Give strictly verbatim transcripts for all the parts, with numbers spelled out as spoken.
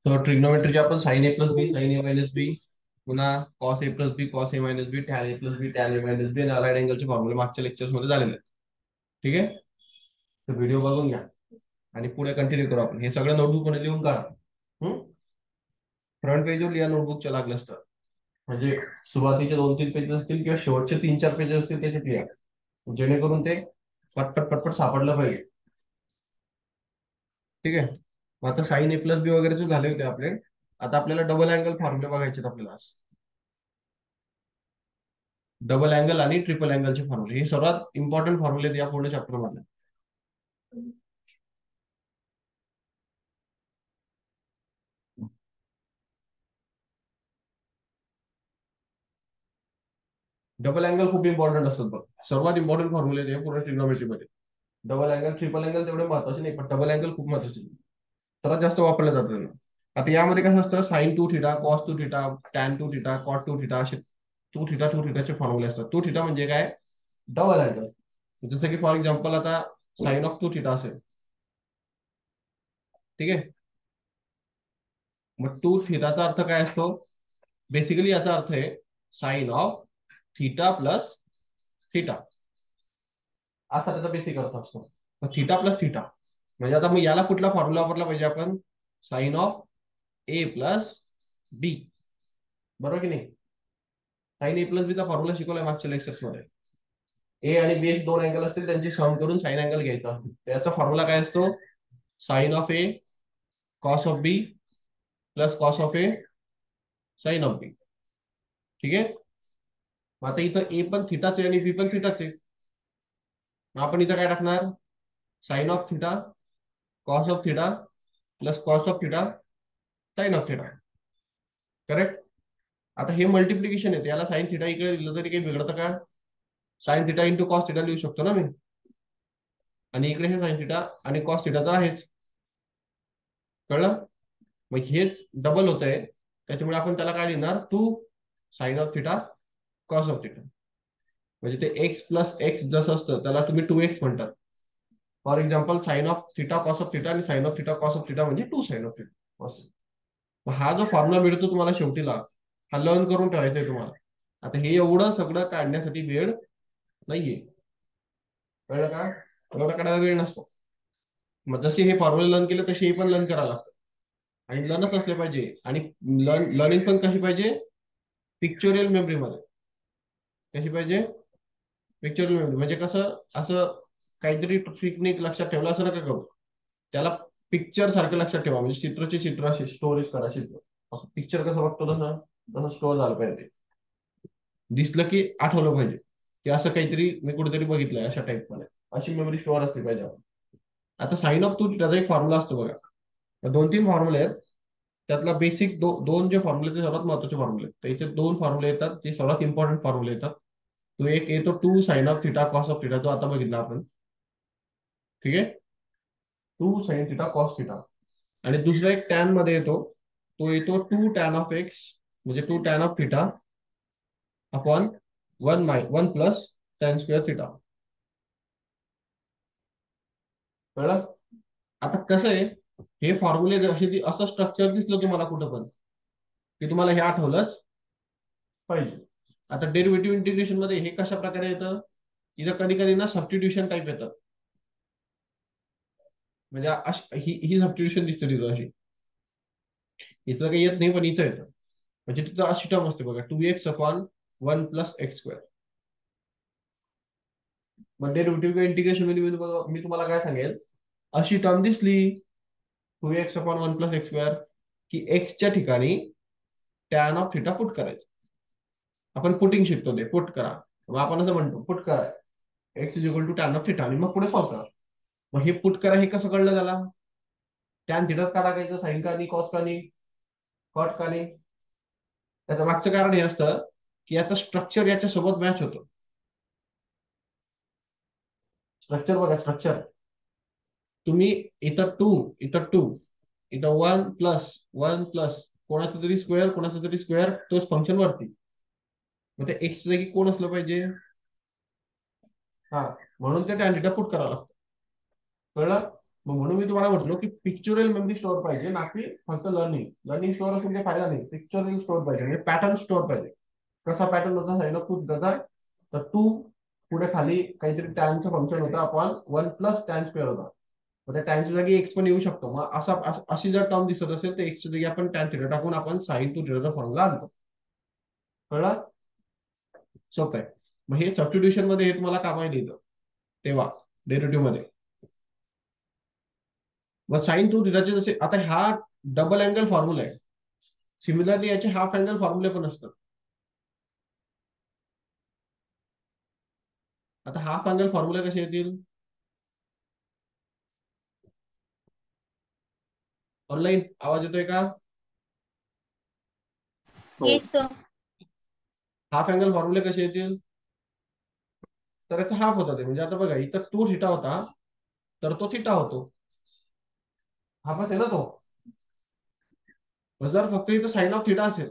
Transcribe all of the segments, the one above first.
तर ट्रिग्नोमेट्रीचे आपण sine A plus B, sine A minus B, पुन्हा cos A plus B, cos A minus B, tan A plus B, tan A minus B आणि allied अँगलचे फॉर्म्युले मागच्या lectures मध्ये झालेले आहेत. ठीक आहे, तर व्हिडिओ बघून घ्या आणि पुढे कंटिन्यू करू आपण. हे सगळं नोटबुक मध्ये लिहून काढा. फ्रंट पेजवर लिहा नोटबुकच्या लागलं असतं, म्हणजे सुरुवातीचे दोन तीन पेजेस असतील किंवा शेवटचे तीन चार पेजेस असतील त्याच्यात लिहा, जेणेकरून ते पटपट पटपट सापडलं पाहिजे. ठीक आहे, मग आता साइन ए प्लस बी वगैरे जो झाले होते आपले, आता आपल्याला डबल अँगल फॉर्म्युले बघायचे आहेत आपल्याला. डबल अँगल आणि ट्रिपल अँगलचे फॉर्म्युले हे सर्वात इम्पॉर्टंट फॉर्म्युले आहेत या पूर्ण चॅप्टर मध्ये. डबल अँगल खूप इम्पॉर्टंट असतात बघ, सर्वात इम्पॉर्टंट फॉर्म्युले आहेत पूर्ण ट्रिग्नोमेट्री मध्ये. डबल अँगल ट्रिपल अँगल तेवढे महत्वाचे नाही, पण डबल अँगल खूप महत्वाचे, सर्वात जास्त वापरलं जातं. आता यामध्ये कसं असतं, sine two theta, cos two theta, tan two theta, cot two theta, असे टू थिटा टू थिटाचे फॉर्म्युले असतात. टू थिटा म्हणजे काय, डबल अँगल. जसं की फॉर एक्झाम्पल आता साइन ऑफ टू थिटा असेल. ठीक आहे, मग टू थिटाचा अर्थ काय असतो, बेसिकली याचा अर्थ आहे sine of theta plus theta, असा त्याचा बेसिक अर्थ असतो. थिटा प्लस थिटा म्हणजे आता मग याला कुठला फॉर्म्युला वापरला पाहिजे आपण, sine of A plus B, बरोबर की नाही. साइन ए प्लस बीचा फॉर्म्युला शिकवलाय मागच्या लेक्चर्स मध्ये. ए आणि बी दोन अँगल असतील, त्यांची सम करून साइन अँगल घ्यायचा. त्याचा फॉर्म्युला काय असतो, sine of A cos of B plus cos of A sine of B. ठीक आहे, मग आता इथं ए पण थिटाचे आणि बी पण थिटाचे, मग आपण इथं काय टाकणार, sine of theta cos of theta plus cos of theta sine of theta. Correct. आता हे मल्टिप्लिकेशन येते, याला साइन थिटा इकडे दिलं तरी काही बिघडतं का, sine theta into cos theta लिहू शकतो ना मी, आणि इकडे हे साइन थिटा आणि कॉस थिटा तर आहेच. कळलं, मग हेच डबल होत आहे, त्याच्यामुळे आपण त्याला काय लिहिणार, two sine of theta cos of theta. म्हणजे ते एक्स प्लस एक्स जसं असतं त्याला तुम्ही टू एक्स म्हणतात. For example sine of theta cos of theta आणि sine of theta cos of theta म्हणजे टू साइन ऑफ थिटा. मग हा जो फॉर्म्युला मिळतो तुम्हाला शेवटीला, हा लर्न करून ठेवायचा आहे तुम्हाला. आता हे एवढं सगळं काढण्यासाठी वेळ नाहीये, कळलं का, एवढा काढायला वेळ नसतो. मग जसे हे फॉर्म्युला लर्न केले तसे हे पण लर्न करायला लागतं, आणि लर्नच असले पाहिजे. आणि लर्न लर्निंग पण कशी पाहिजे, पिक्चोरियल मेमरीमध्ये. कशी पाहिजे, पिक्चोरियल मेमरी. म्हणजे कसं, असं काहीतरी टेक्निक लक्षात ठेवलं असं नका करू, त्याला पिक्चर सारखं लक्षात ठेवा. म्हणजे चित्रचे चित्र असे स्टोरेज करा. चित्र पिक्चर कसं बघतो तसं तसं स्टोअर झालं पाहिजे, दिसलं की आठवलं पाहिजे की असं काहीतरी मी कुठेतरी बघितलंय अशा टाईप मध्ये, अशी मेमरी स्टोअर असली पाहिजे. आता साइन ऑफ टू थिटाचा एक फॉर्म्युला असतो बघा, दोन तीन फॉर्म्युले आहेत. त्यातला बेसिक दो, दोन जे फॉर्म्युले ते सर्वात महत्वाचे फॉर्म्युले आहेत. त्याचे दोन फॉर्म्युले येतात जे सर्वात इम्पॉर्टंट फॉर्म्युले येतात. तो एक येतो two sine of theta cos of theta, जो आता बघितला आपण. ठीक आहे, two sine theta cos theta. आणि दुसरा एक टॅन मध्ये येतो, तो येतो टू टॅन ऑफ एक्स, म्हणजे two tan of theta upon one माय one plus tan square theta. कळलं. आता कसं आहे, हे फॉर्म्युले असे असं स्ट्रक्चर दिसलं तुम्हाला कुठं पण की तुम्हाला हे आठवलंच पाहिजे. आता डेरिव्हेटिव्ह इंटिग्रेशन मध्ये हे कशा प्रकारे येतं, इथं कधी कधी ना सबस्टिट्यूशन टाईप येतं. म्हणजे अश- ही ही सबस्टिट्यूशन दिसते तिथं अशी, हिचं काही येत नाही पण हिचं येतं. म्हणजे तिथं अशी टर्म असते बघा, two X upon one plus X square. मग डेरिव्हेटिव्ह इंटिग्रेशन मध्ये मी तुम्हाला मी तुम्हाला काय सांगेल, अशी टर्म दिसली two X upon one plus X square, की एक्सच्या ठिकाणी टॅन ऑफ थिटा पुट करायचं. आपण पुटिंग शिकतो, ते पुट करा. मग आपण असं म्हणतो पुट करा X is equal to tan of theta, आणि मग पुढे सॉल्व करा. मग हे पुट करा हे कसं कळलं त्याला, टॅन थिटाच का टाकायचं, साईन का नाही, कॉस का नाही, कॉट का नाही. त्याचं मागचं कारण हे असतं की याचं स्ट्रक्चर याच्या सोबत मॅच होतं. स्ट्रक्चर बघा, स्ट्रक्चर तुम्ही इथं टू, इथं टू, इथं वन प्लस वन प्लस कोणाचं तरी स्क्वेअर, कोणाचं तरी स्क्वेअर, तोच फंक्शन वरती. मग ते एक्स जागी कोण असलं पाहिजे, हा, म्हणून ते टॅन थिटा पुट करावं लागतं. कळलं. मग म्हणून मी तुम्हाला म्हटलो की पिक्चरल मेमरी स्टोअर पाहिजे, ना की फक्त लर्निंग. लर्निंग स्टोअर असून काही फायदा नाही, पिक्चरल स्टोअर पाहिजे, म्हणजे पॅटर्न स्टोअर पाहिजे. कसा पॅटर्न होता साईन ऑफ टू थिटाचा? तर टू पुढे खाली काहीतरी टॅनचं फंक्शन होतं, आपण वन प्लस टॅन स्क्वेअर होता. मग त्या टॅनच्या जागी एक्स पण येऊ शकतो. मग असा अशी जर टर्म दिसत असेल तर एक्सच्या जागी आपण टॅन थिटा टाकून आपण साईन टू थिटाचा फॉर्म्युला आणतो. कळलं? सोपं आहे. मग हे सबस्टिट्यूशन मध्ये हे तुम्हाला कामाला येतं तेव्हा डेरिव्हेटिव्ह मध्ये. मग साईन टू थिटाचे जसे आता हा डबल अँगल फॉर्म्युला आहे, सिमिलरली याचे हाफ अँगल फॉर्म्युले पण असतात. आता हाफ अँगल फॉर्म्युले कसे येतील? ऑनलाईन आवाज येतोय का? Yes sir. हाफ अँगल फॉर्म्युले कसे येतील? तर याचा हाफ होता ते, म्हणजे आता बघा इथं टू थिटा होता तर तो थिटा होतो, हाफच आहे ना तो. जर फक्त इथं साईन ऑफ थिटा असेल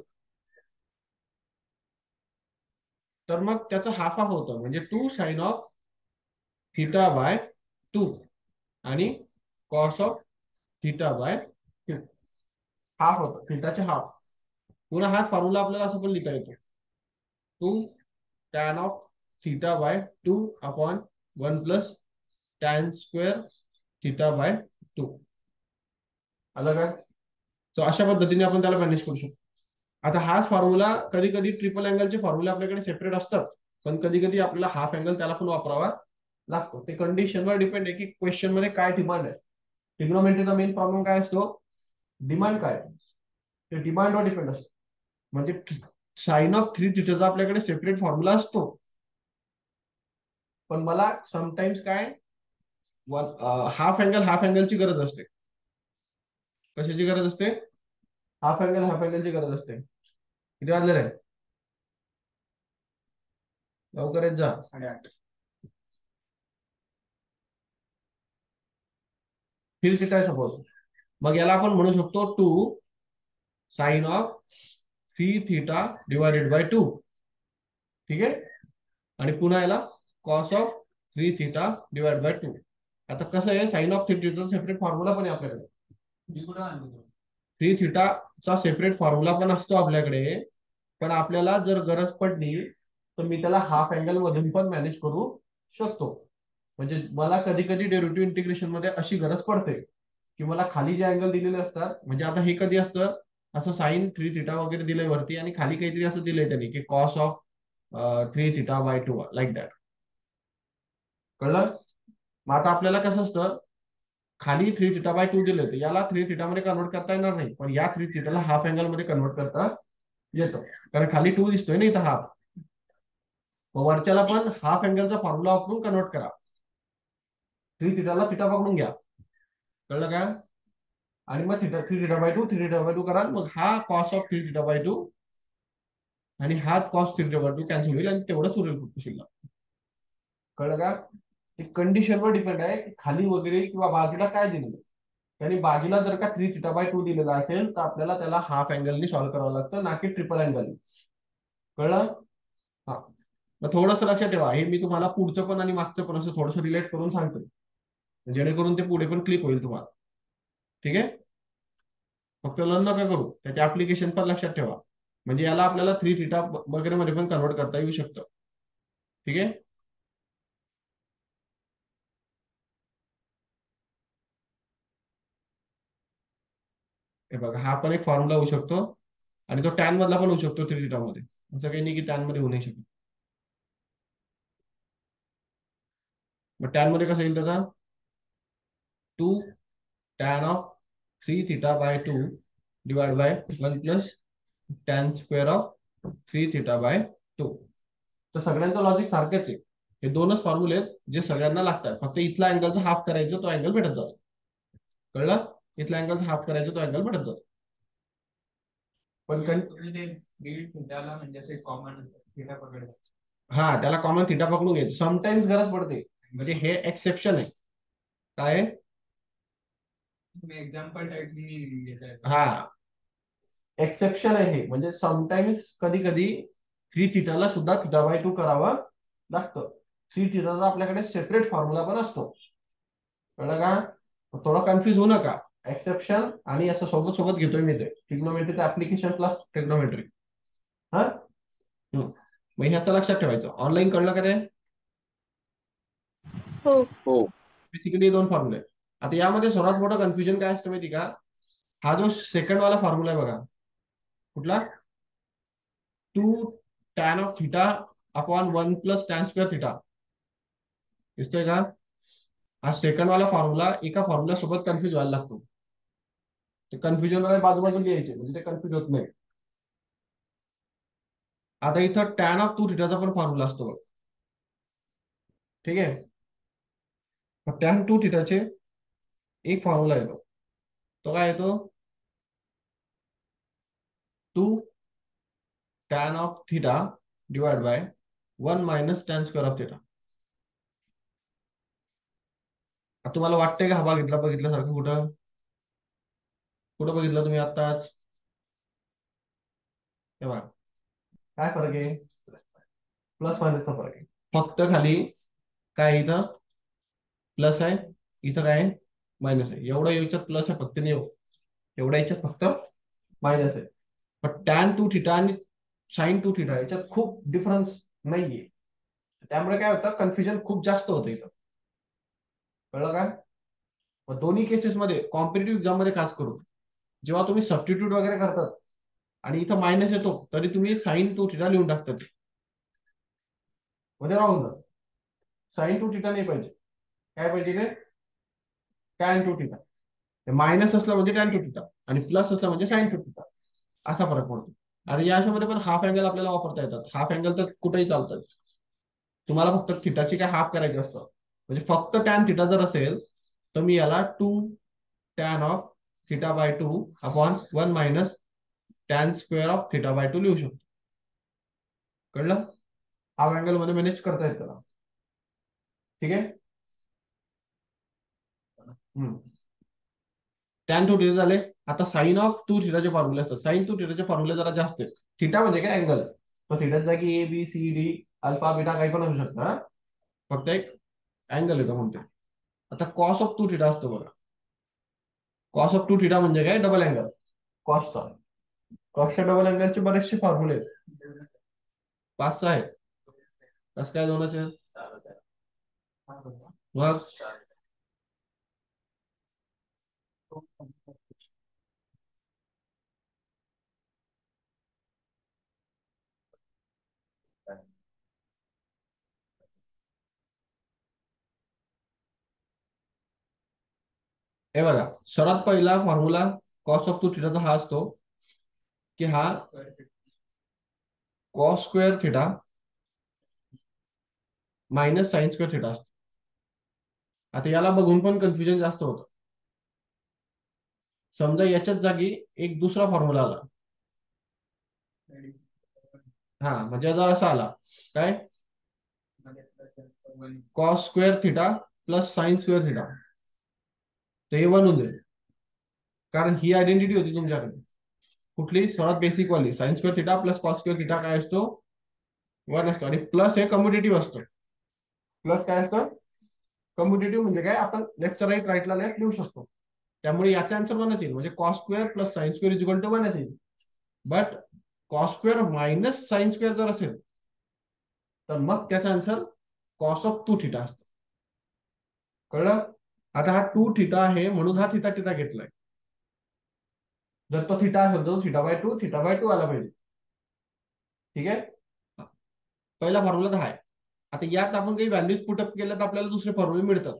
तर मग त्याचं हाफ हाफ होतं, म्हणजे two sine of theta by two आणि cos of theta by two, half होतं थिटाचे हाफ. पुन्हा हाच फॉर्म्युला आपल्याला असं पण लिहिता येतो, two tan of theta by two upon one plus tan square theta by two. आलं काय? सो अशा पद्धतीने आपण त्याला मॅनेज करू शकतो. आता हाच फॉर्म्युला कधी कधी ट्रिपल अँगलचे फॉर्म्युले आपल्याकडे सेपरेट असतात, पण कधी कधी आपल्याला हाफ अँगल त्याला पण वापरावा लागतो. ते कंडिशनवर डिपेंड आहे की क्वेश्चन मध्ये काय डिमांड आहे. ट्रिग्नोमेट्रीचा मेन प्रॉब्लेम काय असतो? डिमांड काय, ते डिमांडवर डिपेंड असतं. म्हणजे साइन ऑफ थ्री थिटाचा आपल्याकडे सेपरेट फॉर्म्युला असतो, पण मला समटाइम्स काय हाफ अँगल हाफ अँगलची गरज असते. कशाची गरज असते? हाफ अँगल हाफ अँगलची गरज असते. किती वाजले रे? लवकर येत जा. साडेआठ. थ्री थिटा आहे सपोज, मग याला आपण म्हणू शकतो two sine of three theta divided by two. ठीक आहे, आणि पुन्हा याला cos of three theta divide by two. आता कसं आहे, sine of three theta separate formula पण आहे आपल्याकडे. थ्री थिटाचा सेपरेट फॉर्म्युला पण असतो आपल्याकडे, पण आपल्याला जर गरज पडली तर मी त्याला हाफ अँगल मधून पण मॅनेज करू शकतो. म्हणजे मला कधी कधी डेरिव्हेटिव्ह इंटिग्रेशन मध्ये अशी गरज पडते की मला खाली जे अँगल दिलेले असतात, म्हणजे आता हे कधी असतं असं साइन थ्री थिटा वगैरे दिलंय वरती आणि खाली काहीतरी असं दिलंय त्यांनी की cos of three theta by two like that. कळलं? मग आता आपल्याला कसं असतं, खाली थ्री थिटा बाय टू दिले होते, याला थ्री थिटा मध्ये कन्वर्ट करता येणार नाही, पण या थ्री थिटाला हाफ अँगल मध्ये कन्वर्ट करता येतं, कारण खाली टू दिसतोय ना इथं हाफ. मग वरच्याला पण हाफ अँगलचा फॉर्म्युला वापरून कन्वर्ट करा. थ्री थिटाला थिटा पकडून घ्या. कळलं का? आणि मग theta three theta by two three theta by two करा, मग हा cos of three theta by two आणि हा cos three theta by two cancel होईल आणि तेवढंच उरेल फक्त शिल्लक. कळलं का? ते कंडिशनवर डिपेंड आहे की खाली वगैरे किंवा बाजूला काय दिलेलं. त्यांनी बाजूला जर का थ्री थिटा बाय टू दिलेला असेल तर आपल्याला त्याला हाफ अँगलनी सॉल्व्ह करावं लागतं, ना की ट्रिपल अँगल. कळलं? हा, मग थोडंसं लक्षात ठेवा, हे मी तुम्हाला पुढचं पण आणि मागचं पण असं थोडंसं रिलेट करून सांगतो, जेणेकरून ते पुढे पण क्लिक होईल तुम्हाला. ठीक आहे, फक्त लर्न नका करू, त्याचे ऍप्लिकेशन पण लक्षात ठेवा. म्हणजे याला आपल्याला थ्री थिटा वगैरे मध्ये पण कन्वर्ट करता येऊ शकतं. ठीक आहे, हे बघा हा पण एक फॉर्म्युला होऊ शकतो आणि तो टॅन मधला पण होऊ शकतो थ्री थिटा मध्ये. असं काही नाही की टॅन मध्ये होऊ नाही शकत. मग टॅन मध्ये कसं येईल त्याचा? Two tan of three theta by two divide by one plus tan square of three theta by two. तर सगळ्यांचं लॉजिक सारखंच आहे, हे दोनच फॉर्म्युले आहेत जे सगळ्यांना लागतात, फक्त इथला अँगलचा हाफ करायचं तो अँगल भेटत जातो. कळलं? इथला अँगलचा हाफ करायचं तो अँगल भेटत जातो. पण म्हणजे कॉमन थिटा पकडायचं, हा त्याला कॉमन थिटा पकडून घ्यायचं. समटाइम्स गरज पडते, म्हणजे हे एक्सेप्शन आहे. काय एक्झाम्पल टाइप? हा एक्सेप्शन आहे हे, म्हणजे समटाइम्स कधी कधी थ्री थिटाला सुद्धा थिटा बाय टू करावं लागतं. थ्री थिटाचा आपल्याकडे सेपरेट फॉर्म्युला पण असतो. कळलं का? थोडा कन्फ्युज होऊ नका. एक्सेप्शन आणि असं सोबत सोबत घेतोय मी ते ट्रिग्नोमेट्रीचं ऍप्लिकेशन प्लस ट्रिग्नोमेट्री. हा हम्म. मग हे असं लक्षात ठेवायचं. ऑनलाईन कळलं का ते? हो. हो. बेसिकली दोन फॉर्म्युले. आता यामध्ये सर्वात मोठं कन्फ्युजन काय असतं माहिती का? हा जो सेकंड वाला फॉर्म्युला आहे बघा, कुठला? Two tan of theta upon one plus tan square theta. दिसतोय का? हा सेकंड वाला फॉर्म्युला एका फॉर्म्युला सोबत कन्फ्युज व्हायला लागतो. ते कन्फ्युजन वाले बाजूबाजू लिहायचे म्हणजे ते कन्फ्युज होत नाही. आता इथं टॅन ऑफ टू थिटाचा पण फॉर्म्युला असतो बघ. ठीक आहे. टॅन टू थिटाचे एक फॉर्म्युला येतो, तो काय येतो? Two tan of theta divide by one minus tan square of theta. तुम्हाला वाटतंय का हा बघितला बघितल्यासारखं? कुठं कुठं बघितलं तुम्ही आत्ताच? तेव्हा काय फरक आहे? प्लस मायनसचा फरक आहे. फक्त खाली काय इथं प्लस आहे, इथं काय मायनस आहे. एवढं याच्यात प्लस आहे फक्त, नाही एवढ्या याच्यात फक्त मायनस आहे. पण टॅन टू थिटा आणि साइन टू थिटा याच्यात खूप डिफरन्स नाहीये. त्यामुळे काय होतं, कन्फ्युजन खूप जास्त होतं इथं. कळलं काय? मग दोन्ही केसेसमध्ये कॉम्पिटेटिव्ह एक्झाम मध्ये खास करून जेव्हा तुम्ही सबस्टिट्यूट वगैरे करतात आणि इथं मायनस येतो, तरी तुम्ही साइन टू थिटा लिहून टाकतात. म्हणजे राहून जात. साइन टू थिटा नाही पाहिजे, काय पाहिजे रे? Tan two theta. मायनस असला म्हणजे टॅन टू थिटा आणि प्लस असला म्हणजे साइन टू थिटा, असा फरक पडतो. आणि या अशामध्ये पण हाफ अँगल आपल्याला वापरता येतात. हाफ अँगल तर कुठेही चालतात. तुम्हाला फक्त थिटाची काय हाफ करायची असतं. म्हणजे फक्त टॅन थिटा जर असेल तर मी याला two tan of theta by two upon one minus tan square of theta by two लिहू शकतो. कळलं? हाफ अँगल मध्ये मॅनेज करता येत त्याला. ठीक आहे. हम्म टॅन टू थिटा झाले. आता साइन ऑफ टू थिटाचे फॉर्म्युले असतात. साइन टू थिटाचे फॉर्म्युले जरा जास्त आहेत. थिटा म्हणजे काय? अँगल. तो थिटाच्या जागी A B C D alpha beta काही पण असू शकतं. हा? फक्त एक अँगल येतो म्हणते. आता कॉस ऑफ टू थिटा असतो बघा. कॉस ऑफ टू थिटा म्हणजे काय? डबल अँगल कॉसचा. कॉसच्या डबल अँगलचे बरेचसे फॉर्म्युले आहेत. पाच सहा आहेत. कसं काय दोनच आहेत? मग हे बघा, सर्वात पहिला फॉर्म्युला कॉस ऑफ टू थिटाचा हा असतो की हा cos square theta minus sine square theta असतो. आता याला बघून पण कन्फ्युजन जास्त होतं. समजा याच्याच जागी एक दुसरा फॉर्म्युला आला. हा म्हणजे जर असा आला काय, cos square theta plus sine square theta, तर हे वन होऊन जाईल. कारण ही आयडेंटिटी होती तुमच्याकडे कुठली? सर्वात बेसिक वाली. Sine square theta plus cos square theta काय असतो? वन असतो. आणि प्लस हे कम्युटेटिव्ह असतो. प्लस काय असतं? कम्युटेटिव्ह म्हणजे काय? आपण लेफ्टचा राईट राईटला लेफ्ट लिहू शकतो. त्यामुळे याचा आन्सर वनच येईल. म्हणजे cos square plus sine square is equal to वनच येईल. But cos square minus sine square जर असेल तर मग त्याचा answer cos of two theta असतो. कळलं? आता हा टू थिटा आहे म्हणून हा थिटा थिटा घेतलाय. जर तो थिटा असेल तर theta by two theta by two आला पाहिजे. ठीक आहे. पहिला फॉर्म्युला तर आहे. आता यात आपण काही व्हॅल्यूज पुटअप केल्या तर आपल्याला दुसरे फॉर्म्युले मिळतात.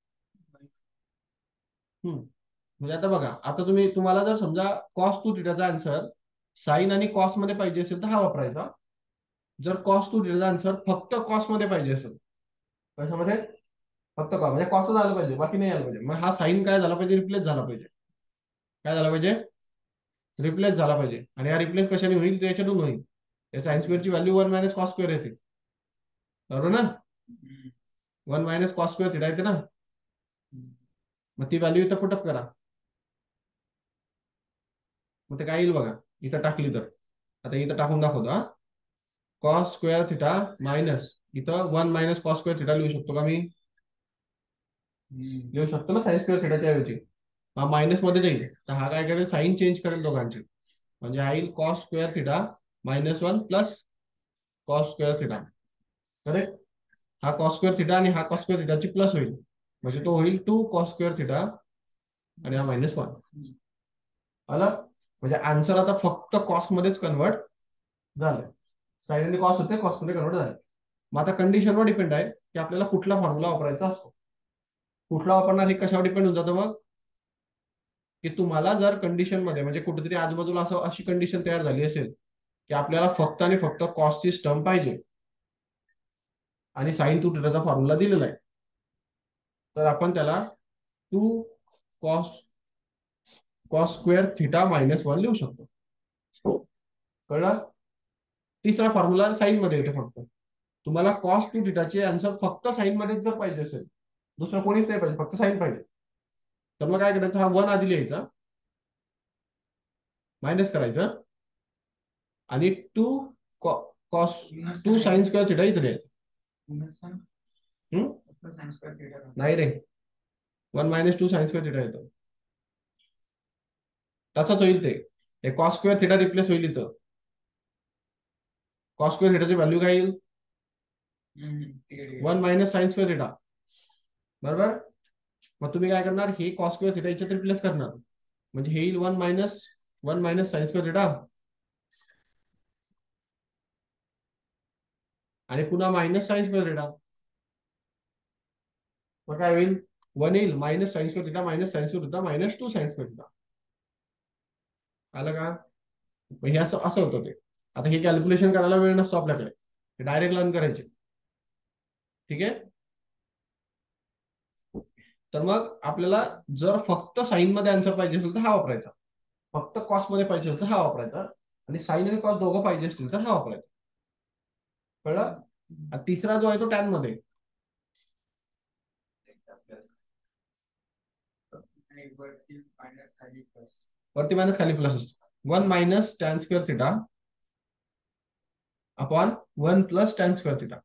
हम्म म्हणजे आता बघा, आता तुम्ही तुम्हाला जर समजा कॉस टू थिटाचा आन्सर साइन आणि कॉस मध्ये पाहिजे असेल तर हा वापरायचा. जर कॉस टू थिटाचा आन्सर फक्त कॉस मध्ये पाहिजे असेल, कशामध्ये? फक्त कॉस म्हणजे कॉस झालं पाहिजे, बाकी नाही आलं पाहिजे, मग हा साइन काय झाला पाहिजे? रिप्लेस झाला पाहिजे. काय झाला पाहिजे? रिप्लेस झाला पाहिजे. आणि हा रिप्लेस कशाने होईल? तर याच्यातून होईल. या साइन स्क्वेअरची value one minus cos square येते. बरोबर ना? One minus cos square theta येते ना. मग ती व्हॅल्यू इथं पुटअप करा. मग ते काय येईल बघा, इथं टाकली तर. आता इथं टाकून दाखवतो. हा कॉस स्क्वेअर थिटा मायनस इथं one minus cos square theta लिहू शकतो का मी? लिहू शकतो ना साईन स्क्वेअर थिटाच्या ऐवजी. हा मायनस मध्ये जाईल तर हा काय करेल, साईन चेंज करेल दोघांची. म्हणजे हा येईल cos square theta minus one plus cos square theta. Correct. हा कॉस स्क्वेअर थिटा आणि हा कॉस स्क्वेअर थिटाची प्लस होईल, म्हणजे तो होईल टू कॉस स्क्वेअर थिटा आणि हा मायनस वन. आलं. म्हणजे आन्सर आता फक्त कॉस मध्येच कन्वर्ट झालं. साईन आणि कॉस होते, कॉस मध्ये कन्वर्ट झाले. मग आता कंडिशनवर डिपेंड आहे की आपल्याला कुठला फॉर्म्युला वापरायचा असतो. कुठला वापरणार हे कशावर डिपेंड होऊन जातं मग, की तुम्हाला जर कंडिशन मध्ये म्हणजे कुठेतरी आजूबाजूला असं अशी कंडिशन तयार झाली असेल की आपल्याला फक्त आणि फक्त कॉसची टर्म पाहिजे आणि साईन टू थिटाचा फॉर्म्युला दिलेला आहे, तर आपण त्याला two cos cos square theta minus one लिहू शकतो. कळलं. तिसरा फॉर्म्युला साईन मध्ये येतो. फक्त तुम्हाला कॉस टू थिटाचे आन्सर फक्त साईन मध्येच जर पाहिजे असेल, दुसरं कोणीच नाही पाहिजे, फक्त साईन पाहिजे, तर मग काय करायचं, हा वन आधी लिहायचा, मायनस करायचं आणि two cos two sine square theta इथे लिहायचं. नाही रे, one minus two sine square theta येतो. तसंच होईल ते कॉस स्क्वेअर थिटा रिप्लेस होईल इथं. कॉस स्क्वेअर थिटाची व्हॅल्यू काय येईल, one minus sine square theta. बरोबर. मग तुम्ही काय करणार, हे कॉस स्क्वेअर थिटा याच्यात रिप्लेस करणार, म्हणजे हे येईल one minus one minus sine square theta आणि पुन्हा मायनस साईन स्क्वेअर थिटा. मग काय होईल, वन येईल minus sine square theta minus sine square theta minus two sine square theta. आलं का. हे असं असं होतं ते. आता हे कॅल्क्युलेशन करायला वेळ नसतो आपल्याकडे, डायरेक्ट लर्न करायचे. ठीक आहे. तर मग आपल्याला जर फक्त साईन मध्ये आन्सर पाहिजे असेल तर हा वापरायचा, फक्त कॉस्ट मध्ये पाहिजे असेल तर हा वापरायचा, आणि साईन आणि कॉस्ट दोघं पाहिजे असतील तर हा वापरायचा. कळलं. तिसरा जो आहे तो टॅन मध्ये. वरती मायनस खाली प्लस असतो. One minus tan square theta upon one plus tan square theta.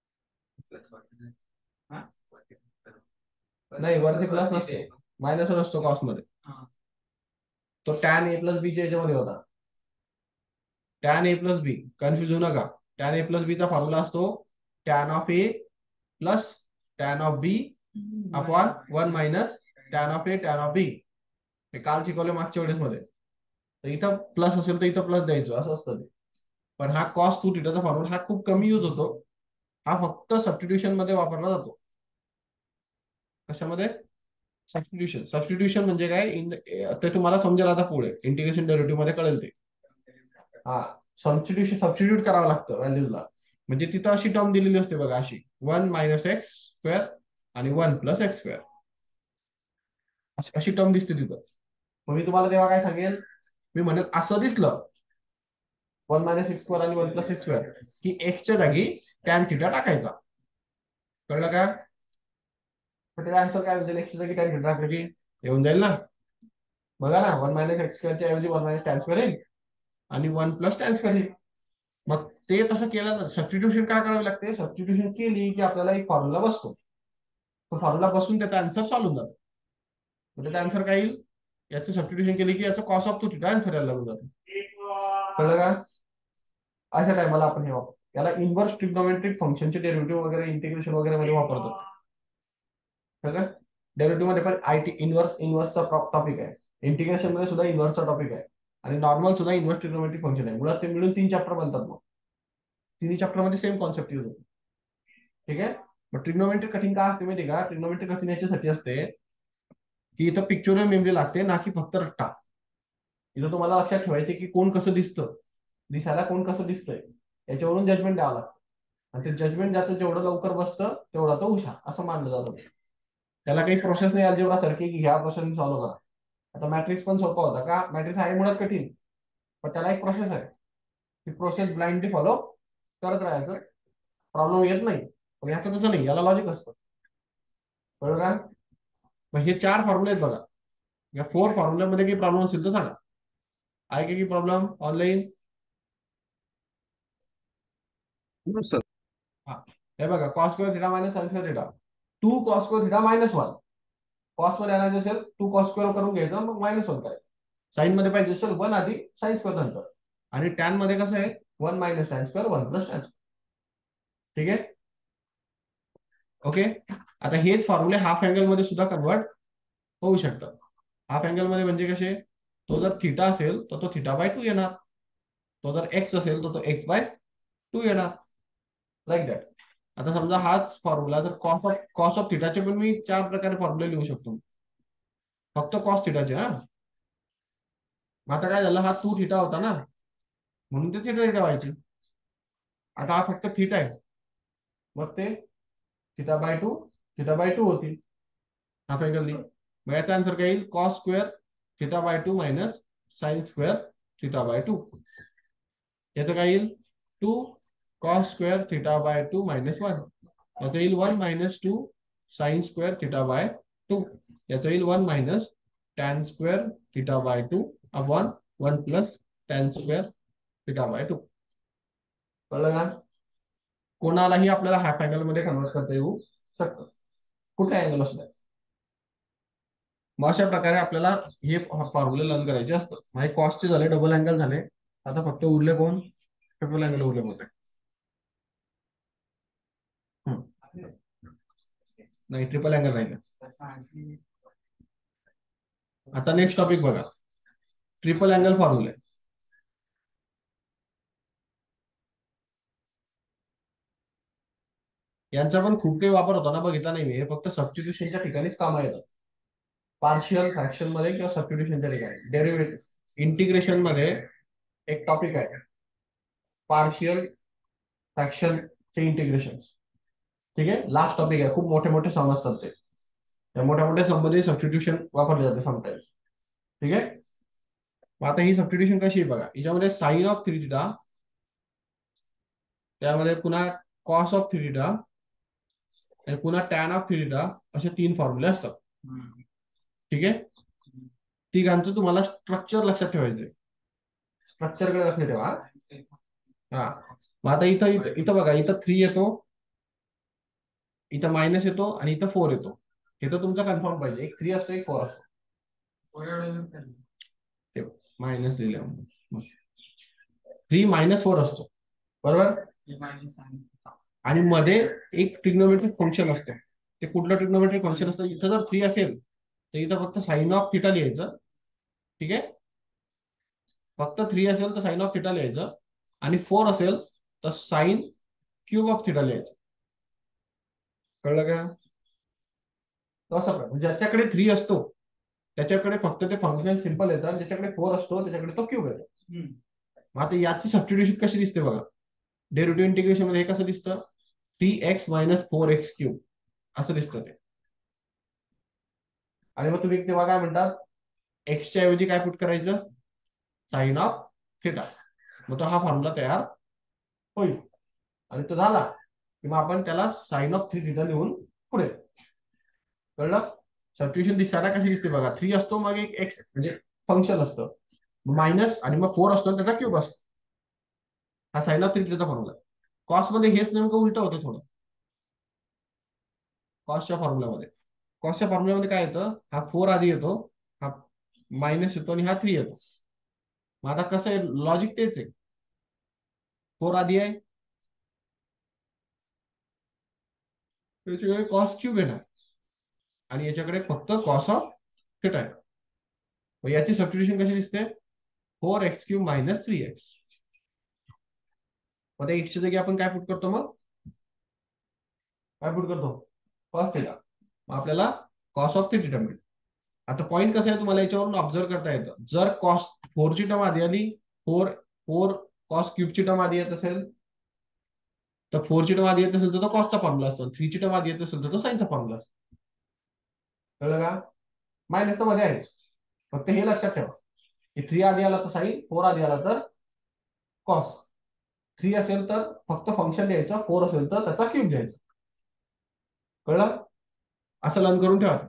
नाही, वरती प्लस नसतो, मायनस असतो कॉस्ट मध्ये. तो टॅन ए प्लस बी च्या याच्यामध्ये होता. Tan A plus B, confuse होऊ नका. टॅन ए प्लस बी चा फॉर्म्युला असतो tan of A plus tan of B upon one minus tan of A tan of B. हे काल शिकवले मागच्या वेळेस मध्ये. तर इथं प्लस असेल तर इथं प्लस द्यायचं, असं असतं ते. पण हा कॉस टू थिटाचा फॉर्म्युला हा खूप कमी यूज होतो. हा फक्त सबस्टिट्यूशन मध्ये वापरला जातो. कशामध्ये, सबस्टिट्यूशन. सबस्टिट्यूशन म्हणजे काय इन ते तुम्हाला समजेल आता पुढे, इंटिग्रेशन डेरिव्हेटिव्ह मध्ये कळेल ते. हा, सबस्टिट्यूशन सबस्टिट्यूट करावं लागतं व्हॅल्यूजला. म्हणजे तिथं अशी टर्म दिलेली असते बघा, अशी वन मायनस एक्स स्क्वेअर आणि वन प्लस एक्स स्क्वेअर, अशी टर्म दिसते तिथं. मग मी तुम्हाला तेव्हा काय सांगेल, मी म्हणेल असं दिसलं वन मायनस एक्स स्क्वेअर आणि वन प्लस एक्स स्क्वेअर, की एक्सच्या जागी टॅन थिटा टाकायचा. कळलं का. पण त्याचा आन्सर काय म्हणजे एक्सच्या जागी टॅन थिटा टाकलं की येऊन जाईल ना. बघा ना, वन मायनस एक्स स्क्वेअरच्या ऐवजी वन मायनस टॅन स्क्वेअर येईल आणि वन प्लस टॅन स्क्वेअर येईल. मग ते तसं केलं तर सबस्टिट्यूशन काय करावी लागते, सबस्टिट्यूशन केली की आपल्याला एक फॉर्म्युला बसतो, तो फॉर्म्युला बसून त्याचा आन्सर सॉल्व्ह होऊन जातो. त्याचा आन्सर काय येईल, याचं सबस्टिट्यूशन केली की याचं cos of two theta answer यायला लागून जातो. कळलं का. अशा टायमाला आपण हे वापरतो, याला इनव्हर्स ट्रिग्नोमेट्रिक फंक्शनचे डेरिव्हेटिव्ह वगैरे इंटिग्रेशन वगैरे मध्ये वापरतो. डेरिव्हेटिव्ह मध्ये पण आयटी इनव्हर्स इनव्हर्सचा टॉपिक आहे, इंटिग्रेशन मध्ये सुद्धा इनव्हर्सचा टॉपिक आहे, आणि नॉर्मल सुद्धा इनव्हर्स ट्रिग्नोमेट्रिक फंक्शन आहे. मुळात ते मिळून तीन चॅप्टर बनतात. मग तिन्ही चॅप्टर मध्ये सेम कॉन्सेप्ट यूज होतो. ठीक आहे. मग ट्रिग्नोमेट्रिक कठीण का असते माहिती का, ट्रिग्नोमेट्रिक कठीण याच्यासाठी असते की इथं पिक्चोरियल मेमरी लागते ना, की फक्त रट्टा. इथं तुम्हाला लक्षात ठेवायचे की कोण कसं दिसतं, दिसायला कोण कसं दिसतंय याच्यावरून जजमेंट द्यावं लागतं. आणि ते जजमेंट ज्याचं जेवढं लवकर बसतं तेवढा तो हुशार, असं मानलं जातं. त्याला काही प्रोसेस नाही अल्जेब्रा सारखी की ह्या प्रोसेस सॉल्व्ह करा. आता मॅट्रिक्स पण सोपा होता का, मॅट्रिक्स आहे मुळात कठीण, पण त्याला एक प्रोसेस आहे. ती प्रोसेस ब्लाइंडली फॉलो करत राहायचं, प्रॉब्लेम येत नाही. पण याचं तसं नाही, याला लॉजिक असतं. बरोबर का. मग हे चार फॉर्म्युले आहेत बघा, या फोर फॉर्म्युल्यामध्ये काही प्रॉब्लेम असेल तर सांगा. आहे काही प्रॉब्लेम ऑनलाईन. सर हा, हे बघा, cos square theta minus sine square theta, two cos square theta minus one. Cos मध्ये आणायचं असेल टू कॉस स्क्वेअर करून घ्यायचं, मग मायनस वन करायचं. साईन मध्ये पाहिजे असेल वन आधी साईन स्क्वेअर नंतर. आणि टॅन मध्ये कसं आहे one minus tan square one plus tan. ठीक आहे, ओके. आता हेच फॉर्म्युले हाफ अँगल मध्ये सुद्धा कन्वर्ट होऊ शकतात. हाफ अँगल मध्ये म्हणजे कसे, तो जर थिटा असेल तर तो थिटा बाय टू येणार, तो जर एक्स असेल तर तो एक्स बाय टू येणार, लाईक दॅट. आता समजा हाच फॉर्म्युला जर कॉस ऑफ कॉस ऑफ थिटाचे पण मी चार प्रकारे फॉर्म्युले लिहू शकतो, फक्त कॉस थिटाचे. हा, आता काय झालं, हा टू थिटा होता ना, म्हणून ते थिटा थिटा व्हायचे. आता हा फक्त थिटा आहे, मग ते theta by two theta by two होती हाफ अँगलनी. मग याचा आन्सर काय येईल, cos square theta by two minus sine square theta by two. याचं काय येईल, two cos square theta by two minus one. याचं येईल one minus two sine square theta by two. याचं येईल one minus tan square theta by two upon one plus tan square theta by two. कळलं का? कोणालाही आपल्याला half angle मध्ये convert करता येऊ शकतं, कुठे अँगल असू द्या. मग अशा प्रकारे आपल्याला हे फॉर्म्युले लर्न करायचे असतात. माझे कॉस्टचे झाले, डबल अँगल झाले, आता फक्त उरले कोण, ट्रिपल अँगल उरले होते. नाही, ट्रिपल अँगल राहिले. आता नेक्स्ट टॉपिक बघा, ट्रिपल अँगल फॉर्म्युले. यांचा पण खूप काही वापर होता ना, बघितला नाही मी, हे फक्त सबस्टिट्यूशनच्या ठिकाणीच काम येतात. पार्शियल फ्रॅक्शन मध्ये किंवा सबस्टिट्यूशनच्या ठिकाणी. डेरिव्हेटिव्ह इंटिग्रेशन मध्ये एक टॉपिक आहे, पार्शियल फ्रॅक्शन चे इंटिग्रेशन. ठीक आहे, लास्ट टॉपिक आहे, खूप मोठे मोठे सम असतात ते, त्या मोठ्या मोठ्या सम मध्ये सबस्टिट्यूशन वापरले जाते समटाईम्स. ठीक आहे, मग आता ही सबस्टिट्यूशन कशी आहे बघा, याच्यामध्ये साइन ऑफ थ्री थिटा, त्यामध्ये पुन्हा कॉस ऑफ थ्री थिटा आणि पुन्हा टॅन ऑफ थ्री थिटा, असे तीन फॉर्म्युले असतात. ठीक आहे, तिघांचं तुम्हाला स्ट्रक्चर लक्षात ठेवायचंय, स्ट्रक्चर कडे लक्ष ठेवा. हा, मग आता इथं इथं इथं बघा, इथं थ्री येतो, इथं मायनस येतो आणि इथं फोर येतो. हे तर तुमचा कन्फर्म पाहिजे, एक थ्री असतो एक फोर असतो. मायनस दिले, थ्री मायनस फोर असतो बरोबर. आणि मध्ये एक ट्रिग्नोमेट्रिक फंक्शन असतं, ते कुठलं ट्रिग्नोमेट्रिक फंक्शन असतं, इथं जर थ्री असेल तर इथं फक्त साइन ऑफ थिटा लिहायचं. ठीक आहे, फक्त थ्री असेल तर साइन ऑफ थिटा लिहायचं, आणि फोर असेल तर साइन क्यूब ऑफ थिटा लिहायचं. कळलं का? तसं ज्याच्याकडे थ्री असतो त्याच्याकडे फक्त ते फंक्शन सिंपल येतात, ज्याच्याकडे फोर असतो त्याच्याकडे तो क्यूब येतो. मग आता याची सबस्टिट्यूशन कशी दिसते बघा, डेरिव्हेटिव्ह इंटिग्रेशन मध्ये हे कसं दिसतं, three X minus four X cube असं दिसतं ते. आणि मग तुम्ही तेव्हा काय म्हणतात, एक्सच्या ऐवजी काय पुट करायचं, साइन ऑफ थिटा. मग तो हा फॉर्म्युला तयार होईल, आणि तो झाला की मग आपण त्याला साइन ऑफ थ्री थिटा लिहून पुढे. कळलं? सबस्टिट्यूशन दिसायला कशी दिसते बघा, थ्री असतो मग एक एक्स म्हणजे फंक्शन असतं, मायनस आणि मग फोर असतो त्याचा क्यूब असतो. हा साइन ऑफ थ्री थिटाचा फॉर्म्युला. कॉस्ट मध्ये हेच नेमकं उलट होतं थोडं, कॉस्टच्या फॉर्म्युल्यामध्ये. कॉस्टच्या फॉर्म्युल्यामध्ये काय येतं, हा फोर आधी येतो, हा मायनस येतो आणि हा थ्री येतो. मग आता कसं आहे, लॉजिक तेच आहे, फोर आधी आहे त्याच्याकडे कॉस क्यूब येणार, आणि याच्याकडे फक्त कॉस ऑफ थिटा आहे. मग याची सबस्टिट्यूशन कशी दिसते, four X cube minus three X. मग एक्सच्या जागी आपण काय पुट करतो, मग काय पुट करतो, कॉस थिटा. मग आपल्याला कॉस ऑफ थिटा मिळेल. आता पॉईंट कसं आहे, तुम्हाला याच्यावरून ऑब्झर्व करता येतं, जर कॉस फोरची टर्म आधी आली, फोर फोर कॉस क्यूबची टर्म आधी येत असेल तर फोरची टर्म आधी येत असेल तर तो कॉसचा फॉर्म्युला असतो, थ्रीची टर्म आधी येत असेल तर तो साईनचा फॉर्म्युला असतो. कळलं का? मायनस तर मध्ये आहेच, फक्त हे लक्षात ठेवा की थ्री आधी आला तर साईन, फोर आधी आला तर कॉस. थ्री असेल तर फक्त फंक्शन लिहायचं, फोर असेल तर त्याचा क्यूब लिहायचा. कळलं? असं लर्न करून ठेवा.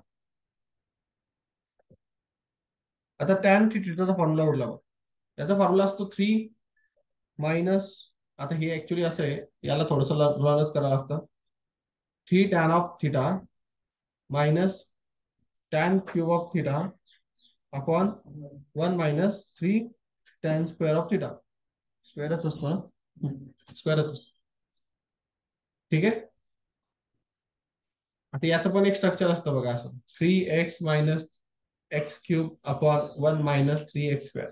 आता टॅन थिटाचा फॉर्म्युला उरला, त्याचा फॉर्म्युला असतो थ्री मायनस, आता हे ऍक्च्युली असं आहे, याला थोडंसं लर्नच करावं लागतं. Three tan of theta minus tan cube of theta upon one minus three tan square of theta. स्क्वेअरच असतो ना, स्क्वेअरच असतो. ठीक आहे. आता याचं पण एक स्ट्रक्चर असतं बघा, असं three X minus X cube upon one minus three X square.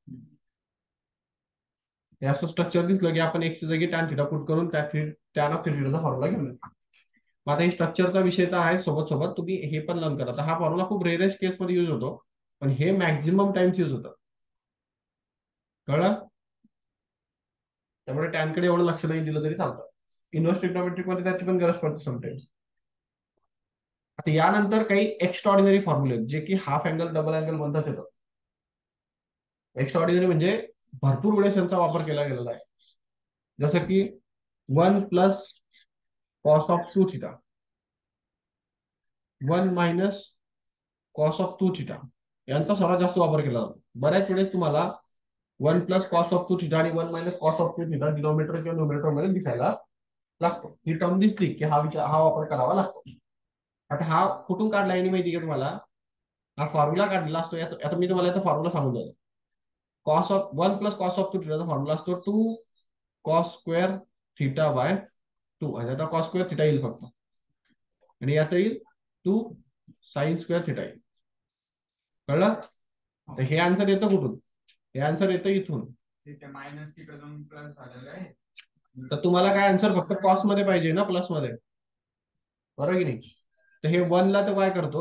हे असं स्ट्रक्चर दिसलं की आपण एक्स जागी टॅन थिटा पुट करून टॅन ऑफ थिटाचा फॉर्म्युला घेऊन येतो. मग आता हे स्ट्रक्चरचा विषय तर आहे, सोबत सोबत तुम्ही हे पण लर्न करा. हा फॉर्म्युला खूप रेअरेस्ट केस मध्ये युज होतो, पण हे मॅक्झिमम टाइम्स युज होतं. कळलं? त्यामुळे टॅनकडे एवढं लक्ष नाही दिलं तरी चालतं. इन्व्हर्स ट्रिग्नोमेट्रिक मध्ये त्याची पण गरज पडते समटाइम्स. आता यानंतर काही एक्स्ट्राऑर्डिनरी फॉर्म्युले जे की हाफ अँगल डबल अँगल म्हणतात येतं. एक्स्ट्राऑर्डिनरी म्हणजे भरपूर वेळेस यांचा वापर केला गेलेला आहे. जसं की one plus cos of two theta, one minus cos of two theta, यांचा सर्वात जास्त वापर केला जातो. बऱ्याच वेळेस तुम्हाला one plus cos of two theta आणि one minus cos of two theta denominator किंवा न्यूमरेटर मध्ये दिसायला लागतो. ही टर्म दिसली की हा विचार हा वापर करावा लागतो. आता हा कुठून काढला आहे माहिती का तुम्हाला? हा फॉर्म्युला काढलेला असतो. आता मी तुम्हाला याचा फॉर्म्युला सांगून देतो. Cos of one plus cos of two थिटाचा फॉर्म्युला असतो two cos square theta by two. आता कॉस स्क्वेअर थिटा येईल फक्त, आणि याचा येईल टू साइन स्क्वेअर थिटा येईल. कळलं? तर हे आन्सर येतं कुठून? हे आन्सर येतं इथून. मायनस तिकडे जाऊन प्लस झालेलं आहे. तर तुम्हाला काय आन्सर फक्त कॉस मध्ये पाहिजे ना, प्लस मध्ये, बरोबर की नाही? तर हे वन ला तर काय करतो,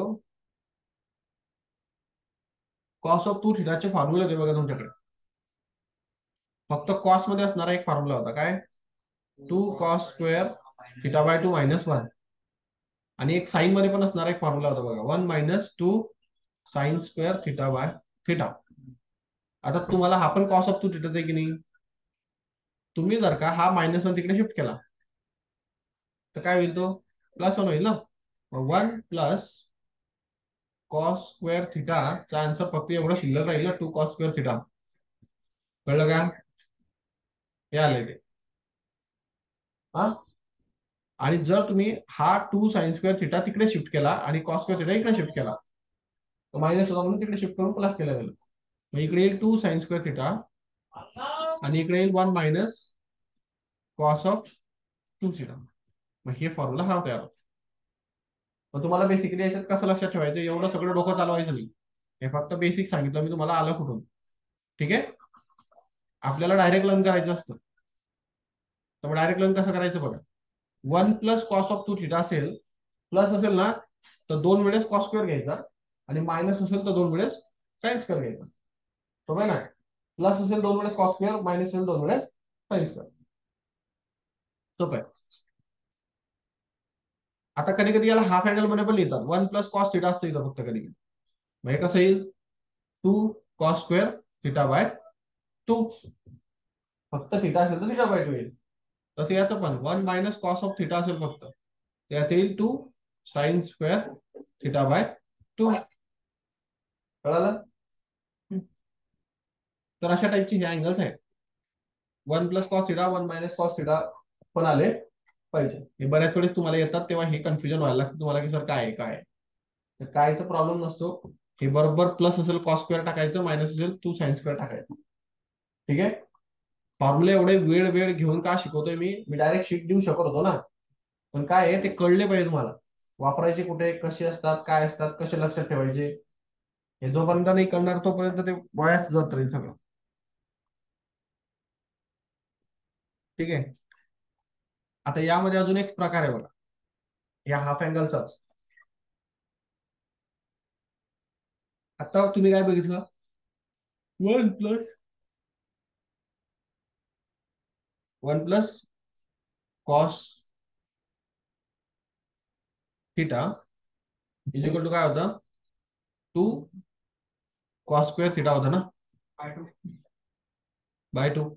कॉस ऑफ टू थिटाचे फॉर्म्युला होते बघा तुमच्याकडे. फक्त कॉस मध्ये असणारा एक फॉर्म्युला होता, काय? Two cos square theta by two minus one. आणि एक साइन मध्ये पण असणारा एक फॉर्म्युला होता बघा, one minus two sine square theta by theta. आता तुम्हाला हा पण कॉस ऑफ टू थिटाच आहे की नाही? तुम्ही जर का हा मायनस वन तिकडे शिफ्ट केला तर काय होईल? तो प्लस वन होईल ना. वन प्लस कॉस स्क्वेअर थिटाचा आन्सर फक्त एवढं शिल्लक राहील ना, टू कॉस स्क्वेअर थिटा. कळलं का? हे आलंय ते. हा, आणि जर तुम्ही हा टू साइन स्क्वेअर थिटा तिकडे शिफ्ट केला आणि कॉस स्क्वेअर थिटा इकडे शिफ्ट केला तर मायनस होता म्हणून तिकडे शिफ्ट करून प्लस केला गेलं. मग इकडे येईल टू साइन स्क्वेअर थिटा आणि इकडे येईल one minus cos of two theta. मग हे फॉर्म्युला हा तयार होतो. मग तुम्हाला बेसिकली याच्यात कसं लक्षात ठेवायचं, एवढं सगळं डोकं चालवायचं नाही. हे फक्त बेसिक सांगितलं मी तुम्हाला, आलं कुठून. ठीक आहे. आपल्याला डायरेक्ट लर्न करायचं असतं. तर डायरेक्ट लर्न कसं करायचं बघा. One plus cos of two theta असेल, प्लस असेल ना तर दोन वेळेस कॉस स्क्वेअर घ्यायचा, आणि मायनस असेल तर दोन वेळेस साइन स्क्वेअर घ्यायचा. बरोबर ना? प्लस असेल दोन वेळेस कॉस स्क्वेअर, मायनस असेल दोन वेळेस साइन स्क्वेअर. सोपं आहे. आता कधी कधी याला हाफ अँगल मध्ये पण लिहितात. वन प्लस कॉस थिटा असतं इथं फक्त कधी कधी. मग हे कसं येईल? Two cos square theta by two. फक्त थिटा असेल तर थिटा बाय टू येईल. तसं याचं पण one minus cos of theta असेल फक्त, त्याचं येईल two sine square theta by two. कळालं? तर अशा टाईपचे हे अँगल्स आहेत. One plus cos theta, one minus cos theta पण आले पाहिजे. हे बऱ्याच वेळेस तुम्हाला येतात, तेव्हा हे कन्फ्युजन व्हायला लागतं तुम्हाला की सर काय आहे काय आहे. तर कायचा प्रॉब्लेम नसतो. हे बरोबर प्लस असेल कॉस स्क्वेअर टाकायचं, मायनस असेल टू साइन स्क्वेअर टाकायचं. ठीक आहे. फॉर्म्युले एवढे वेळ वेळ घेऊन का शिकवतोय मी मी डायरेक्ट शीट देऊ शकत होतो ना, पण काय आहे ते कळले पाहिजे तुम्हाला. वापरायचे कुठे, कसे असतात, काय असतात, कसे लक्षात ठेवायचे, हे जोपर्यंत नाही कळणार तोपर्यंत ते वायाच जात राहील सगळं. ठीक आहे. आता यामध्ये अजून एक प्रकार आहे बघा, या हाफ अँगलचाच. आता तुम्ही काय बघितलं? One plus one plus cos theta is equal to काय होतं? टू कॉस स्क्वेअर थिटा होता ना, बाय टू.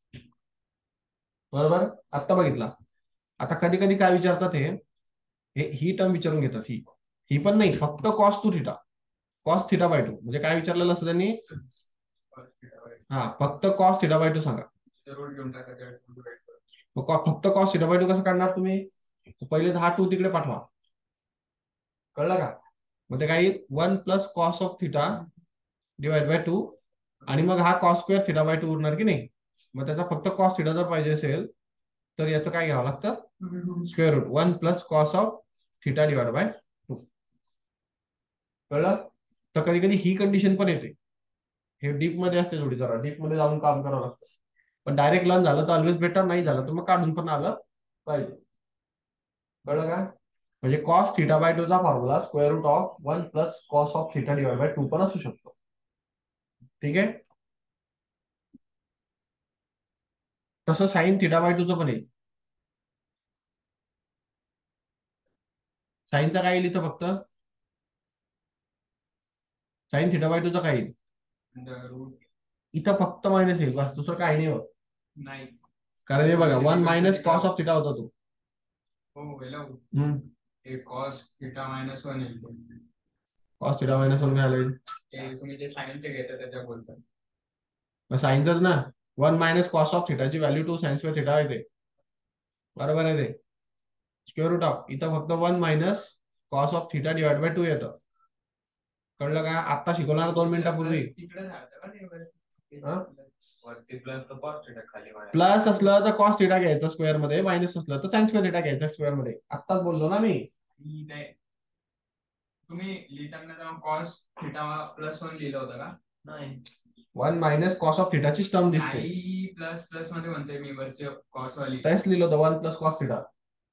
बरोबर. आत्ता बघितला. आता कधी कधी काय विचारतात, हे हे ही टर्म विचारून घेतात. ही ही पण नाही, फक्त cos two theta, cos theta by two. म्हणजे काय विचारलेलं असतं त्यांनी? हा, फक्त कॉस थिटा बाय टू सांगा. मग फक्त कॉस थिटा बाय टू कसं काढणार तुम्ही? पहिले हा टू तिकडे पाठवा. कळलं का? मग ते काय येईल one plus cos of theta divide by two, आणि मग हा cos square theta by two उरणार की नाही. मग त्याचा फक्त कॉस थिटा जर पाहिजे असेल तर याचं काय घ्यावं लागतं square root one plus cos of theta divide by two. कळलं. तर कधी कधी ही कंडिशन पण येते, हे डीप मध्ये असते थोडी, जरा डीप मध्ये जाऊन काम करावं लागतं. पण डायरेक्ट लर्न झालं तर ऑलवेज बेटर, नाही झालं तर मग काढून पण आलं पाहिजे. कळलं का. म्हणजे कॉस थिटा बाय टू चा formula square root of one plus cos of theta divide by two पण असू शकतो. ठीक आहे. तसं साईन थिटा बाय टूचं पण येईल. साईनचा काय येईल इथं, फक्त साईन थिटा बाय टूचा काय येईल इथं, फक्त मायनस येईल बस, दुसरं काही नाही होत. नाही, कारण हे बघा one minus cos of theta होता तो. हो गेला हम्म. एक कॉस थिटा मायनस वन येईल. कॉस थिटा मायनस वन काय येईल, ते तुम्ही जे सायन्सचे घेता त्याच्या बोलतात. मग साईनच ना, वन मायनस कॉस ऑफ थिटाची value two sines square theta येते. बरोबर आहे ते. स्क्वेअर रूट ऑफ इथं फक्त one minus cos of theta divide by two येतं. कळलं का. आता शिकवणार दोन मिनिटापूर्वी. प्लस असलं तर कॉस थिटा घ्यायचा स्क्वेअर मध्ये, मायनस असलं तर सायन्स स्क्वेअर थिटा घ्यायचा स्क्वेअर मध्ये. आत्ताच बोललो ना मी. तुम्ही लिहिताना कॉस थिटा प्लस वन लिहिलं होतं का. नाही, वन मायनस कॉस ऑफ थिटाची टर्म दिसते. प्लस प्लस मध्ये म्हणते मी वरचे कॉस वाली. तेच लिहिलं होतं one plus cos theta.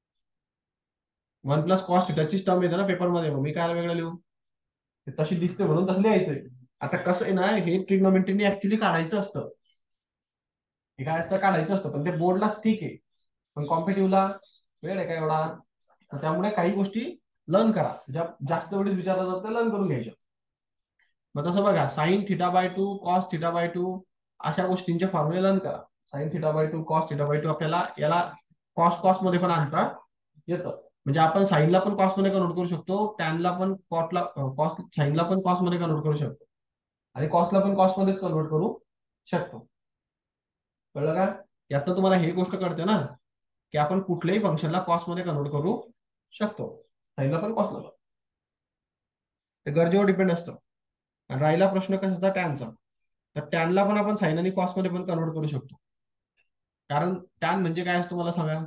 One plus cos थिटाची टर्म येते ना पेपर मध्ये, मग मी काय वेगळं लिहू, तशी दिसते म्हणून तसं लिहायचंय. आता कसं आहे ना, हे ट्रिग्नोमेट्रीने ऍक्च्युली काढायचं असतं, हे काय असतं काढायचं असतं, पण ते बोर्डला ठीक आहे, पण कॉम्पिटिव्हला वेळ आहे का एवढा. त्यामुळे काही गोष्टी लर्न करा, ज्या जास्त वेळेस विचारला जातात लर्न करून घ्यायच्या. मग तसं बघा sine theta by two cos theta by two अशा गोष्टींचे फॉर्म्युले लर्न करा. Sine theta by two cos theta by two आपल्याला याला कॉस कॉस मध्ये पण आणता येतं. म्हणजे आपण साईनला पण कॉस मध्ये कन्वर्ट करू शकतो, टॅनला पण कॉटला कॉस साईनला पण कॉस मध्ये कन्वर्ट करू शकतो, आणि कॉसला पण कॉस मध्येच कन्वर्ट करू शकतो. कळलं का. यातनं तुम्हाला ही गोष्ट कळते ना की आपण कुठल्याही फंक्शनला कॉस मध्ये कन्वर्ट करू शकतो, साईनला पण कॉसला पण. ते गरजेवर डिपेंड असतं. आणि राहिला प्रश्न कशाचा टॅनचा, तर टॅनला पण आपण साईन आणि कॉस मध्ये पण कन्वर्ट करू शकतो. कारण टॅन म्हणजे काय असतं मला सांगा,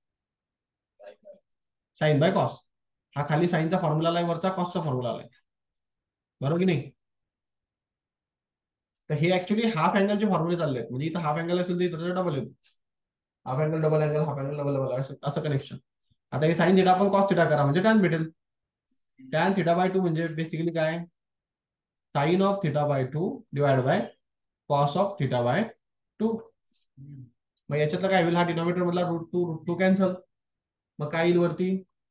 साईन बाय कॉस. हा खाली साईनचा फॉर्म्युला आहे, वरचा कॉसचा फॉर्म्युला आहे, बरोबर की नाही. तर हे ऍक्च्युली हाफ अँगलचे फॉर्म्युले चालले आहेत. म्हणजे इथं हाफ अँगल असेल तर इथं डबल येतो, half angle double angle half angle double double असं कनेक्शन. आता हे साईन थिटा आपण कॉस थिटा करा म्हणजे टॅन भेटेल. टॅन थिटा बाय टू म्हणजे बेसिकली काय, sine of theta by two divide by cos of theta by two. मग याच्यातलं काय होईल, हा डिनॉमिनेटर मधला root two root two cancel. मग काय येईल वरती,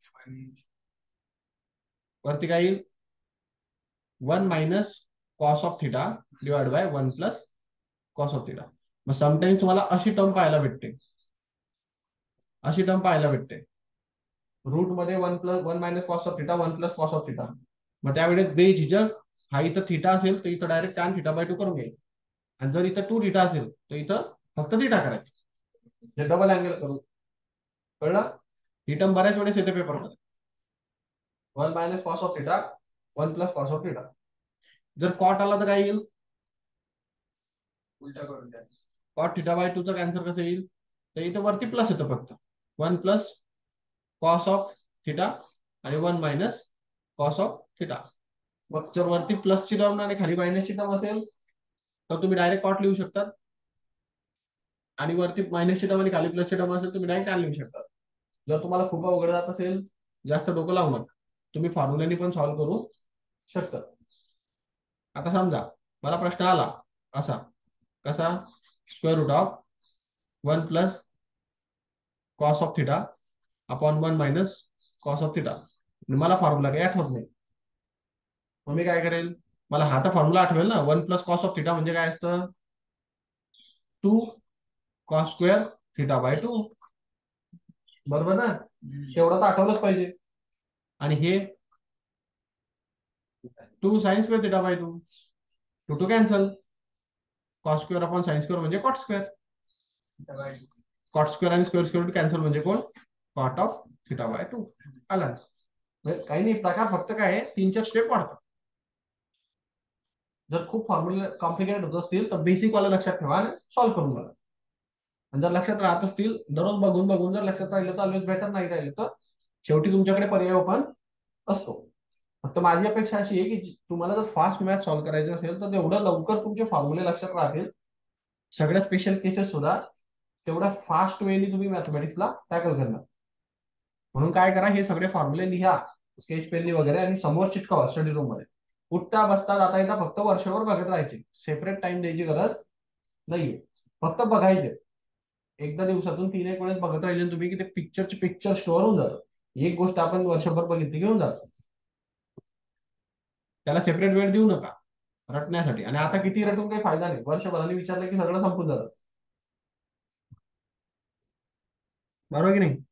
वरती काय येईल one minus cos of theta divide by one plus cos of theta. मग समटाइम्स तुम्हाला अशी टर्म पाहायला भेटते, अशी टर्म पाहायला भेटते रूट मध्ये one plus one minus cos of theta one plus cos of theta. मग त्यावेळेस बेझिजक हा इथं थिटा असेल तर इथं direct tan theta by two करून घ्यायचं, आणि जर इथं टू थिटा असेल तर इथं फक्त थिटा करायचं, डबल अँगल करून. कळलं. ही टर्म बऱ्याच वेळेस येते पेपरमध्ये, one minus cos of theta one plus cos of theta. जर कॉट आला तर काय येईल, उलटा करून द्या. कॉट थिटा बाय टू चा कॅन्सर कसं येईल, तर इथं वरती प्लस येतं फक्त, one plus cos of theta आणि one minus cos of theta. मग जर वरती प्लसची टर्म आणि खाली मायनसची टर्म असेल तर तुम्ही डायरेक्ट कॉट लिहू शकतात, आणि वरती मायनसची टर्म आणि खाली प्लसची टर्म असेल तुम्ही डायरेक्ट टॅन लिहू शकतात. जर तुम्हाला खूप अवघड जात असेल, जास्त डोकं लावू नका, तुम्ही फॉर्म्युल्यानी पण सॉल्व्ह करू शकता. आता समजा मला प्रश्न आला असा, कसा, square root of one plus cos of theta upon one minus cos of theta. मला फॉर्म्युला काही आठवत नाही, मग मी काय करेल, मला हा तर फॉर्म्युला आठवेल ना, one plus cos of theta म्हणजे काय असतं, two cos square theta by two. बरोबर ना, तेवढं तर आठवलंच पाहिजे. आणि हे two sine square theta by two, two two cancel, cos square upon sine square म्हणजे कॉट स्क्वेअर, कॉट स्क्वेअर आणि स्क्वेअर स्क्वेअर कॅन्सल म्हणजे कोण, cot of theta by two. आला. काही नाही प्रकार, फक्त काय आहे तीन चार स्टेप वाढतात. जर खूप फॉर्म्युले कॉम्प्लिकेटेड होत असतील तर बेसिक वाला लक्षात ठेवा आणि सॉल्व्ह करून बघा. आणि जर लक्षात राहत असतील दररोज बघून बघून जर लक्षात राहिलं तर ऑलवेज बेटर, नाही राहिलं तर शेवटी तुमच्याकडे पर्याय ओपन असतो. फक्त माझी अपेक्षा अशी आहे की तुम्हाला जर फास्ट मॅथ सॉल्व्ह करायचं असेल तर तेवढं लवकर तुमचे फॉर्म्युले लक्षात राहतील. सगळ्या स्पेशल केसेस सुद्धा तेवढ्या फास्ट वेनी तुम्ही मॅथमॅटिक्सला टॅकल करणार. म्हणून काय करा, हे सगळे फॉर्म्युले लिहा स्केच पेननी वगैरे आणि समोर चिटकावा स्टडी रूम मध्ये. उठता बसता जाता येता फक्त वर्षभर बघत राहायचे, सेपरेट टाइम द्यायची गरज नाहीये, फक्त बघायचे. एकदा दिवसातून तीन एक वेळेस बघत राहिले तुम्ही की ते पिक्चरचे पिक्चर स्टोअर होऊन जातं. एक गोष्ट आपण वर्षभर बघितली घेऊन जातो, त्याला सेपरेट वेळ देऊ नका रटण्यासाठी. आणि आता किती रटून काही फायदा नाही, वर्षभराने विचारलं की सगळं संपून जातं. बरोबर की नाही?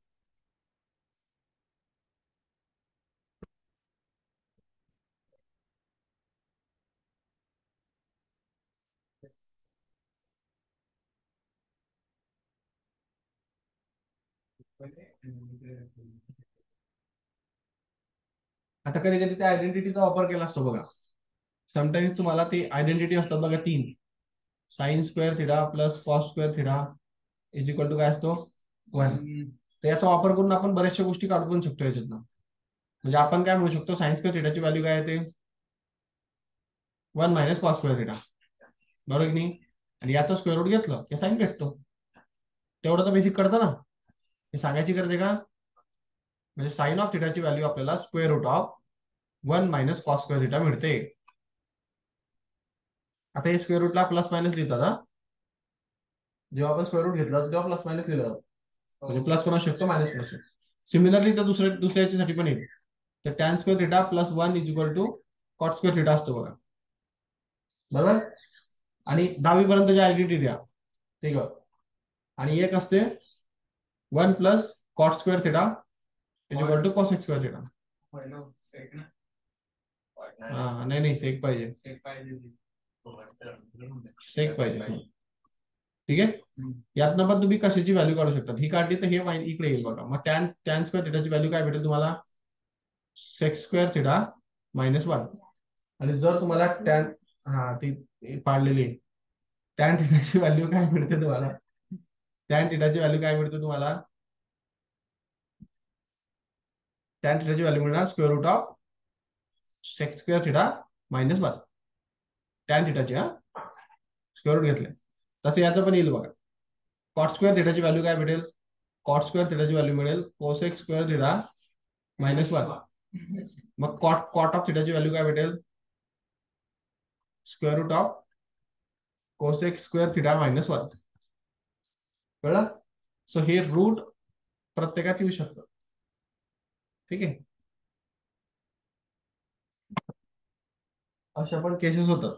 आता कधी कधी त्या आयडेंटिटीचा वापर केला असतो बघा. समटाईम्स तुम्हाला ते आयडेंटिटी असतात बघा तीन, sine square theta plus cos square theta is equal to काय असतो वन. तर याचा वापर करून आपण बऱ्याचशा गोष्टी काढू पण शकतो याच्यातनं. म्हणजे आपण काय म्हणू शकतो, साइन स्क्वेअर थिटाची व्हॅल्यू काय येते one minus cos square theta, बरोबर की नाही? आणि याचा स्क्वेअर रूट घेतलं की साइन भेटतो. तेवढं तर बेसिक कळतं ना, हे सांगायची गरज आहे का? म्हणजे साइन ऑफ थिटाची व्हॅल्यू आपल्याला square root of one minus cos square theta मिळते. आता हे स्क्वेअर रूटला प्लस मायनस लिहितात हा, जेव्हा आपण स्क्वेअर रूट घेतला तेव्हा प्लस मायनस लिहिलं जातं. म्हणजे प्लस पण असू शकतो मायनस पण असू शकतो. सिमिलरली तर दुसऱ्या दुसऱ्या याच्यासाठी पण येईल. तर tan square theta plus one is equal to cot square theta असतो बघा, बरोबर? आणि दहावी पर्यंतची आयडेंटिटी द्या, ठीक आहे. आणि एक असते one plus cot square theta is equal to cosec square theta. हा नाही नाही सेक पाहिजे, सेक पाहिजे, ठीक आहे. यातनं पण तुम्ही कशाची व्हॅल्यू काढू शकता. ही काढली तर हे इकडे येईल बघा. मग टॅन टॅन स्क्वेअर थिटाची व्हॅल्यू काय भेटेल तुम्हाला, sec square theta minus one. आणि जर तुम्हाला टॅन, हा ती पाडलेली टॅन थिटाची व्हॅल्यू काय मिळते तुम्हाला, टॅन थिटाची व्हॅल्यू काय मिळते तुम्हाला, टॅन थिटाची व्हॅल्यू मिळणार square root of sec square theta minus one. Tan थिटाची हा स्क्वेअर रूट घेतले तसे याचं पण येईल बघा. कॉट स्क्वेअर थिटाची व्हॅल्यू काय भेटेल, कॉट स्क्वेअर थिटाची व्हॅल्यू मिळेल cosec square theta minus one. मग कॉट कॉट ऑफ थिटाची व्हॅल्यू काय भेटेल, square root of cosec square theta minus one. कळलं? सो हे रूट प्रत्येकात येऊ शकतं, ठीक आहे. अशा पण केसेस होतात.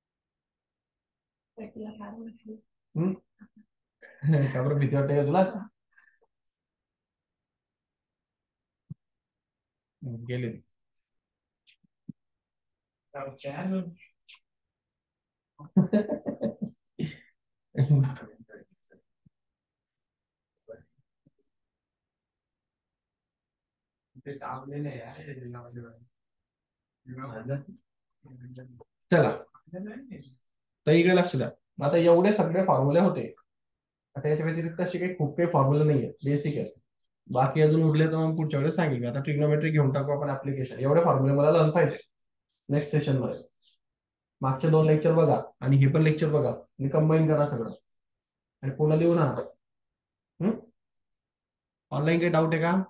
हम्म का बरं भीती वाटते का तुला? गेले चला तर इकडे लक्ष द्या. आता एवढे सगळे फॉर्म्युले होते. आता याच्या व्यतिरिक्त असे काही खूप काही फॉर्म्युले नाहीये, बेसिक आहे. बाकी अजून उरले तर मग पुढच्या वेळेस सांगेल. आता ट्रिग्नोमेट्री घेऊन टाकू आपण ऍप्लिकेशन. एवढे फॉर्म्युले मला लर्न पाहिजे नेक्स्ट सेशन मध्ये. मागचे दोन लेक्चर बघा आणि हे पण लेक्चर बघा आणि कंबाईन करा सगळं आणि पुन्हा लिहून आणा. ऑनलाईन काही डाऊट आहे का?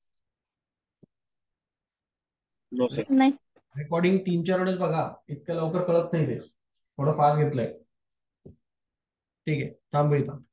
नाही. रेकॉर्डिंग तीन चार वेळेस बघा, इतक्या लवकर कळत नाही ते, थोडं फास्ट घेतलंय. ठीक आहे, थांबू इथं.